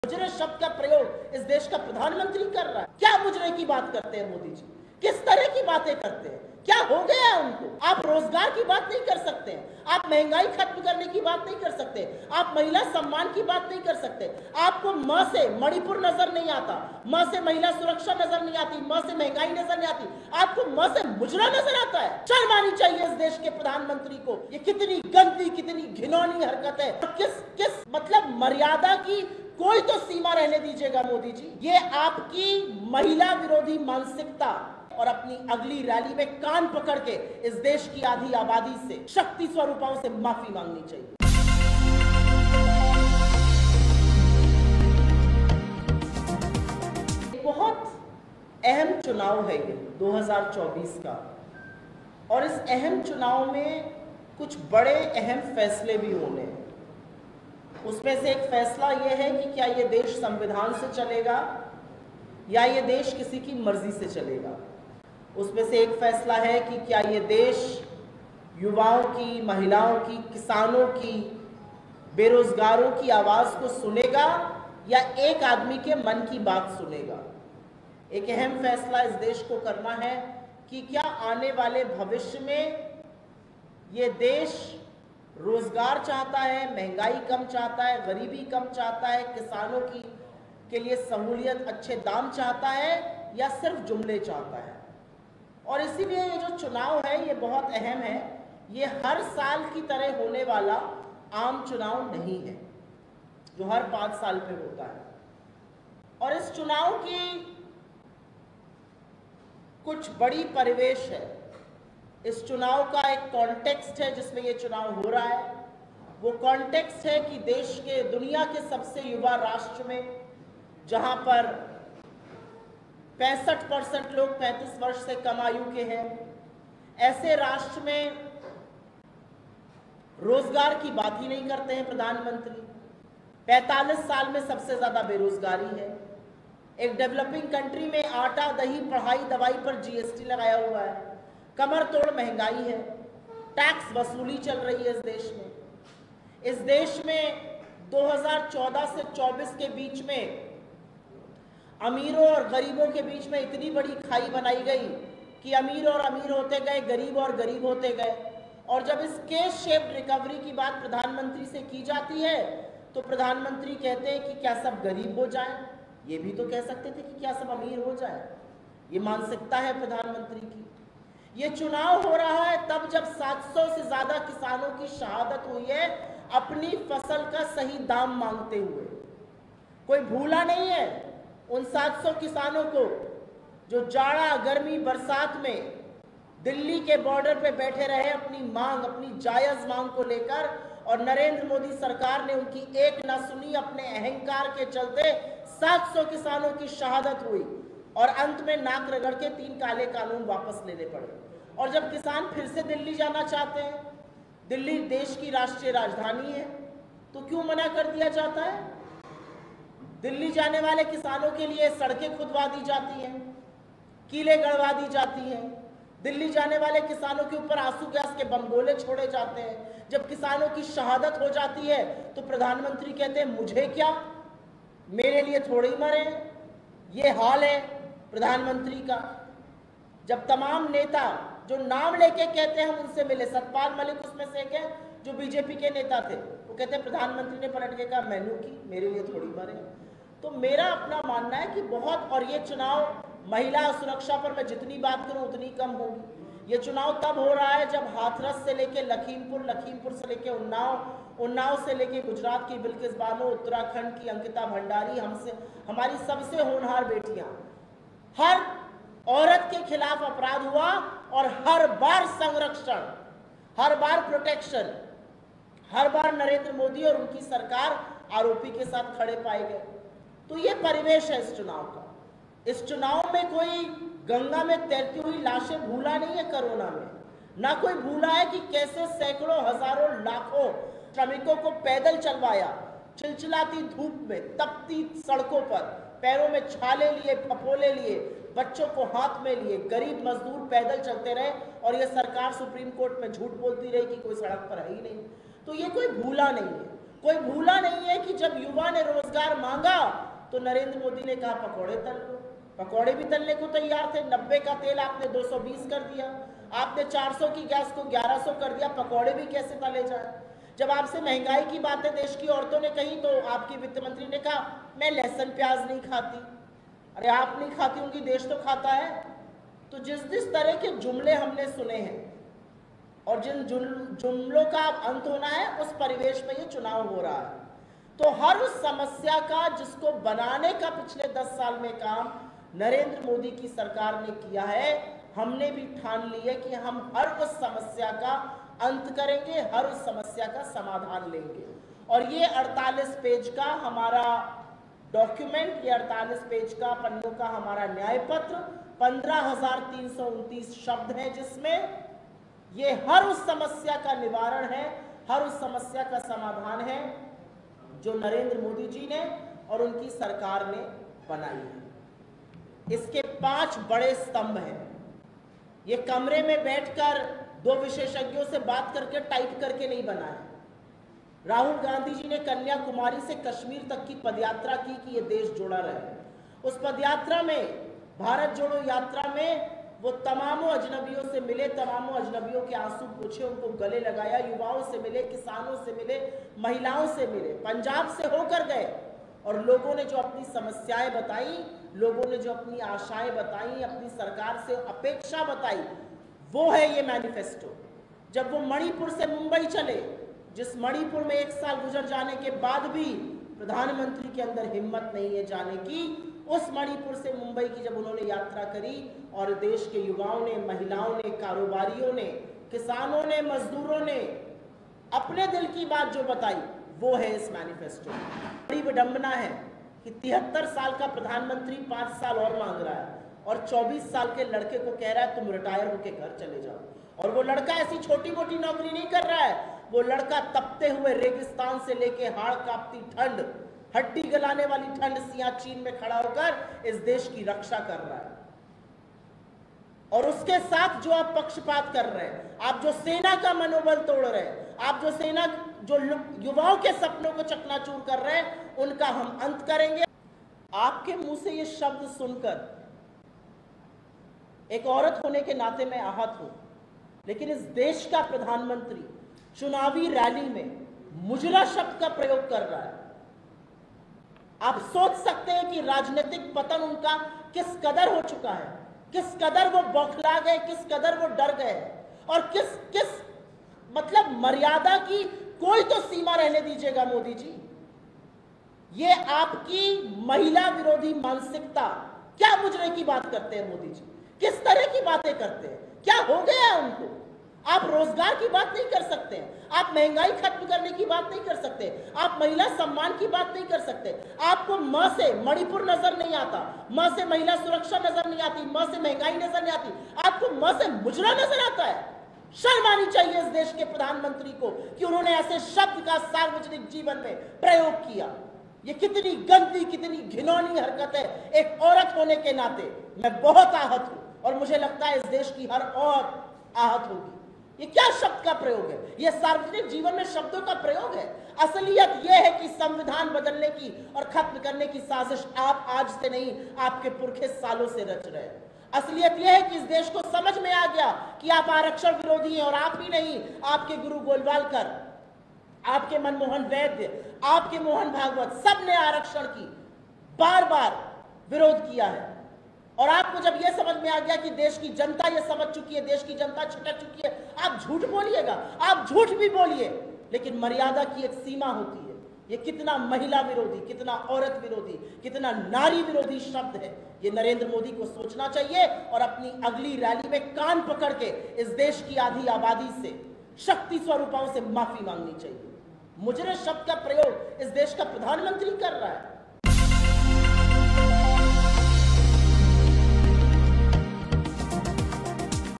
मुजरे शब्द का प्रयोग इस देश का प्रधानमंत्री कर रहा है। क्या मुजरे की बात करते हैं मोदी जी? किस तरह की बातें करते हैं? क्या हो गया है उनको? आप रोजगार की बात नहीं कर सकते, आप महंगाई खत्म करने की बात नहीं कर सकते, आप महिला सम्मान की बात नहीं कर सकते। आपको म से मणिपुर नजर नहीं आता, म से महिला सुरक्षा नजर नहीं आती, म से महंगाई नजर नहीं आती, आपको म से मुजरा नजर आता है। शर्म आनी चाहिए इस देश के प्रधानमंत्री को। ये कितनी गंदी, कितनी घिनौनी हरकत है। किस मतलब मर्यादा की कोई तो सीमा रहने दीजिएगा मोदी जी। ये आपकी महिला विरोधी मानसिकता और अपनी अगली रैली में कान पकड़ के इस देश की आधी आबादी से, शक्ति स्वरूपों से माफी मांगनी चाहिए। बहुत अहम चुनाव है ये 2024 का, और इस अहम चुनाव में कुछ बड़े अहम फैसले भी होने हैं। उसमें से एक फैसला यह है कि क्या ये देश संविधान से चलेगा या ये देश किसी की मर्जी से चलेगा। उसमें से एक फैसला है कि क्या ये देश युवाओं की, महिलाओं की, किसानों की, बेरोजगारों की आवाज को सुनेगा या एक आदमी के मन की बात सुनेगा। एक अहम फैसला इस देश को करना है कि क्या आने वाले भविष्य में ये देश रोजगार चाहता है, महंगाई कम चाहता है, गरीबी कम चाहता है, किसानों की के लिए सहूलियत, अच्छे दाम चाहता है, या सिर्फ जुमले चाहता है। और इसीलिए ये जो चुनाव है ये बहुत अहम है। ये हर साल की तरह होने वाला आम चुनाव नहीं है जो हर 5 साल पे होता है। और इस चुनाव की कुछ बड़ी परिवेश है। इस चुनाव का एक कॉन्टेक्स्ट है जिसमें ये चुनाव हो रहा है। वो कॉन्टेक्स्ट है कि देश के, दुनिया के सबसे युवा राष्ट्र में, जहां पर 65% लोग 35 वर्ष से कम आयु के हैं, ऐसे राष्ट्र में रोजगार की बात ही नहीं करते हैं प्रधानमंत्री। 45 साल में सबसे ज्यादा बेरोजगारी है। एक डेवलपिंग कंट्री में आटा, दही, पढ़ाई, दवाई पर जीएसटी लगाया हुआ है। कमर तोड़ महंगाई है। टैक्स वसूली चल रही है इस देश में। इस देश में 2014 से 24 के बीच में अमीरों और गरीबों के बीच में इतनी बड़ी खाई बनाई गई कि अमीर और अमीर होते गए, गरीब और गरीब होते गए। और जब इस केस शेप्ड रिकवरी की बात प्रधानमंत्री से की जाती है तो प्रधानमंत्री कहते हैं कि क्या सब गरीब हो जाएं। ये भी तो कह सकते थे कि क्या सब अमीर हो जाएं। ये मानसिकता है प्रधानमंत्री की। ये चुनाव हो रहा है तब जब 700 से ज्यादा किसानों की शहादत हुई है अपनी फसल का सही दाम मांगते हुए। कोई भूला नहीं है उन 700 किसानों को जो जाड़ा, गर्मी, बरसात में दिल्ली के बॉर्डर पे बैठे रहे अपनी मांग, अपनी जायज मांग को लेकर, और नरेंद्र मोदी सरकार ने उनकी एक ना सुनी। अपने अहंकार के चलते 700 किसानों की शहादत हुई और अंत में नाक रगड़ के 3 काले कानून वापस लेने पड़े। और जब किसान फिर से दिल्ली जाना चाहते हैं, दिल्ली देश की राष्ट्रीय राजधानी है, तो क्यों मना कर दिया जाता है? दिल्ली जाने वाले किसानों के लिए सड़कें खुदवा दी जाती हैं, किले गड़वा दी जाती हैं। दिल्ली जाने वाले किसानों के ऊपर आंसू गैस के बमगोले छोड़े जाते हैं। जब किसानों की शहादत हो जाती है तो प्रधानमंत्री कहते हैं मुझे क्या, मेरे लिए थोड़े ही मरे। ये हाल है प्रधानमंत्री का। जब तमाम नेता जो नाम लेके कहते हैं हम उनसे मिले, सतपाल मलिक उसमें से एक है जो बीजेपी के नेता थे, वो कहते हैं प्रधानमंत्री ने पलट के कहा मैनू की, मेरे लिए थोड़ी मरे। तो मेरा अपना मानना है कि बहुत, और ये चुनाव महिला सुरक्षा पर मैं जितनी बात करूं उतनी कम होगी। ये चुनाव तब हो रहा है जब हाथरस से लेके लखीमपुर, लखीमपुर से लेके उन्नाव, उन्नाव से लेके गुजरात की बिल्किस बानो, उत्तराखंड की अंकिता भंडारी, हमारी सबसे होनहार बेटियां, हर औरत के खिलाफ अपराध हुआ और हर बार संरक्षण, हर बार प्रोटेक्शन, हर बार नरेंद्र मोदी और उनकी सरकार आरोपी के साथ खड़े पाए गए। तो ये परिवेश है इस चुनाव का। इस चुनाव में कोई गंगा में तैरती हुई लाशें भूला नहीं है कोरोना में, ना कोई भूला है कि कैसे सैकड़ों, हजारों, लाखों श्रमिकों को पैदल चलवाया, चिलचिलाती धूप में, तपती सड़कों पर, पैरों में छाले लिए, फपोले लिए, बच्चों को हाथ में लिए, गरीब मजदूर पैदल चलते रहे और ये सरकार सुप्रीम कोर्ट में झूठ बोलती रही कि कोई सड़क पर है ही नहीं। तो ये कोई भूला नहीं है। कोई भूला नहीं है कि जब युवा ने रोजगार मांगा तो नरेंद्र मोदी ने कहा पकौड़े तल लो। पकौड़े भी तलने को तैयार थे। 90 का तेल आपने 220 कर दिया, आपने 400 की गैस को 1100 कर दिया, पकौड़े भी कैसे तले जाए। जब आपसे महंगाई की बातें देश की औरतों ने कही तो आपकी वित्त मंत्री ने कहा मैं लहसुन प्याज नहीं खाती। अरे आप नहीं खाती होंगी, देश तो खाता है। तो जिस तरह के जुमले हमने सुने हैं और जिन जुमलों का अंत होना है, उस परिवेश में ये चुनाव हो रहा है। तो हर उस समस्या का जिसको बनाने का पिछले 10 साल में काम नरेंद्र मोदी की सरकार ने किया है, हमने भी ठान ली है कि हम हर उस समस्या का अंत करेंगे, हर उस समस्या का समाधान लेंगे। और ये 48 पेज का हमारा डॉक्यूमेंट, ये 48 पेज का पन्नों का हमारा न्याय पत्र 15,329 शब्द हैं, जिसमें ये हर उस समस्या का निवारण है, हर उस समस्या का समाधान है जो नरेंद्र मोदी जी ने और उनकी सरकार ने बनाई है। इसके 5 बड़े स्तंभ हैं। ये कमरे में बैठकर 2 विशेषज्ञों से बात करके टाइप करके नहीं बना है। राहुल गांधी जी ने कन्याकुमारी से कश्मीर तक की पदयात्रा की कि ये देश जुड़ा रहे। उस पदयात्रा में, भारत जोड़ो यात्रा में, वो तमामों अजनबियों से मिले, तमामों अजनबियों के आंसू पूछे, उनको गले लगाया, युवाओं से मिले, किसानों से मिले, महिलाओं से मिले, पंजाब से होकर गए और लोगों ने जो अपनी समस्याएं बताई, लोगों ने जो अपनी आशाएं बताई, अपनी सरकार से अपेक्षा बताई, वो है ये मैनिफेस्टो। जब वो मणिपुर से मुंबई चले, जिस मणिपुर में 1 साल गुजर जाने के बाद भी प्रधानमंत्री के अंदर हिम्मत नहीं है जाने की, उस मणिपुर से मुंबई की जब उन्होंने यात्रा करी और देश के युवाओं ने, महिलाओं ने, कारोबारियों ने, किसानों ने, मजदूरों ने अपने दिल की बात जो बताई, वो है इस मैनिफेस्टो। बड़ी विडंबना है कि 73 साल का प्रधानमंत्री 5 साल और मांग रहा है और 24 साल के लड़के को कह रहा है तुम रिटायर होके घर चले जाओ। और वो लड़का ऐसी छोटी मोटी नौकरी नहीं कर रहा है, वो लड़का तपते हुए रेगिस्तान से लेके हाड़ कांपती ठंड, हड्डी गलाने वाली ठंड सियाचिन में खड़ा होकर इस देश की रक्षा कर रहा है। और उसके साथ जो आप पक्षपात कर रहे हैं, आप जो सेना का मनोबल तोड़ रहे हैं, आप जो युवाओं के सपनों को चकनाचूर कर रहे हैं, उनका हम अंत करेंगे। आपके मुंह से ये शब्द सुनकर एक औरत होने के नाते मैं आहत हूं, लेकिन इस देश का प्रधानमंत्री चुनावी रैली में मुजरा शब्द का प्रयोग कर रहा है। आप सोच सकते हैं कि राजनीतिक पतन उनका किस कदर हो चुका है, किस कदर वो बौखला गए, किस कदर वो डर गए, और किस मतलब मर्यादा की कोई तो सीमा रहने दीजिएगा मोदी जी। ये आपकी महिला विरोधी मानसिकता, क्या मुजरे की बात करते हैं मोदी जी, किस तरह की बातें करते हैं, क्या हो गया है उनको। आप रोजगार की बात नहीं कर सकते, आप महंगाई खत्म करने की बात नहीं कर सकते, आप महिला सम्मान की बात नहीं कर सकते। आपको म से मणिपुर नजर नहीं आता, म से महिला सुरक्षा नजर नहीं आती, म से महंगाई नजर नहीं आती, आपको म से मुजरा नजर आता है। शर्म आनी चाहिए इस देश के प्रधानमंत्री को कि उन्होंने ऐसे शब्द का सार्वजनिक जीवन में प्रयोग किया। ये कितनी गंदी, कितनी घिनौनी हरकत है। एक औरत होने के नाते मैं बहुत आहत हूं और मुझे लगता है इस देश की हर औरत आहत होगी। ये क्या शब्द का प्रयोग है? ये सार्वजनिक जीवन में शब्दों का प्रयोग है। असलियत यह है कि संविधान बदलने की और खत्म करने की साजिश आप आज से नहीं, आपके पुरखे सालों से रच रहे हैं। असलियत यह है कि इस देश को समझ में आ गया कि आप आरक्षण विरोधी हैं, और आप ही नहीं, आपके गुरु गोलवालकर, आपके मनमोहन वैद्य, आपके मोहन भागवत, सब ने आरक्षण की बार बार विरोध किया है। और आपको जब यह समझ में आ गया कि देश की जनता यह समझ चुकी है, देश की जनता छिटक चुकी है, आप झूठ बोलिएगा, आप झूठ भी बोलिए, लेकिन मर्यादा की एक सीमा होती है। ये कितना महिला विरोधी, कितना औरत विरोधी, कितना नारी विरोधी शब्द है, ये नरेंद्र मोदी को सोचना चाहिए और अपनी अगली रैली में कान पकड़ के इस देश की आधी आबादी से, शक्ति स्वरूपों से माफी मांगनी चाहिए। मुजरे शब्द का प्रयोग इस देश का प्रधानमंत्री कर रहा है।